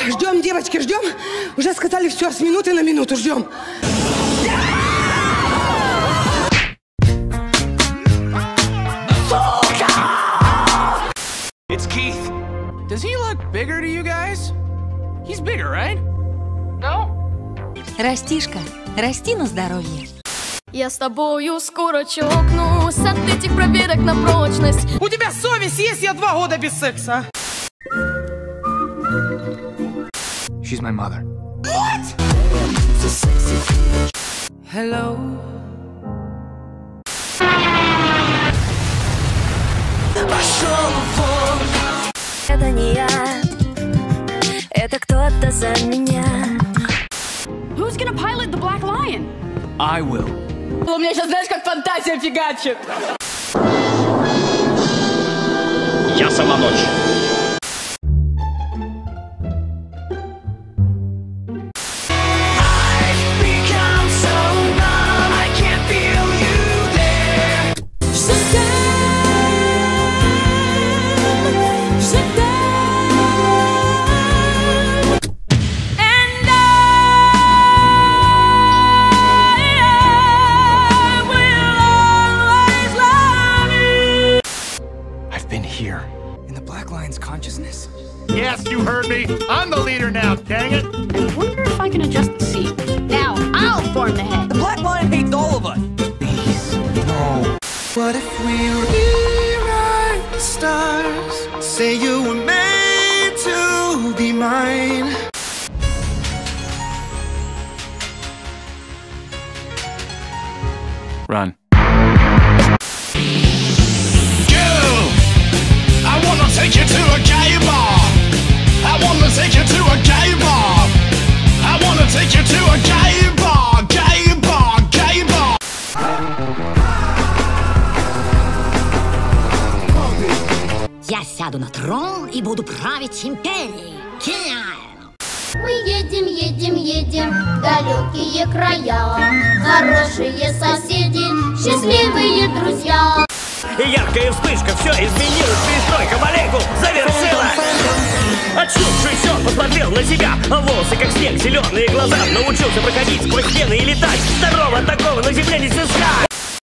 Ждем, девочки, ждем. Уже сказали, все, с минуты на минуту ждем. It's Keith. Does he look bigger to you guys? He's bigger, right? No? Растишка, расти на здоровье. Я с тобою скоро чокнусь от этих проверок на прочность. У тебя совесть есть? Я 2 года без секса. She's my mother. What? Hello. Это не я, это кто-то за меня. Who's gonna pilot the Black Lion? I will. У меня сейчас, знаешь, как фантазия фигачит. Я сама ночь. Been here in the Black Lion's consciousness. Yes, you heard me. I'm the leader now, dang it. I wonder if I can adjust the seat. Now I'll form the head. The Black Lion hates all of us. Please, no. What if we rewrite the stars? Say you were made to be mine. Run. Take you to a gay bar. I wanna take you to a gay bar. I wanna take you to a gay bar, gay bar, gay bar. Я сяду на трон и буду править империей. Гениально! Мы едем, едем, едем в далекие края. Хорошие соседи, счастливые друзья. И яркая вспышка все изменилось, перестройка молекул завершилась. Очнувшись, он посмотрел на себя, а волосы как снег, зеленые глаза. Научился проходить сквозь стены и летать. Здорово, такого на земле не сыскать.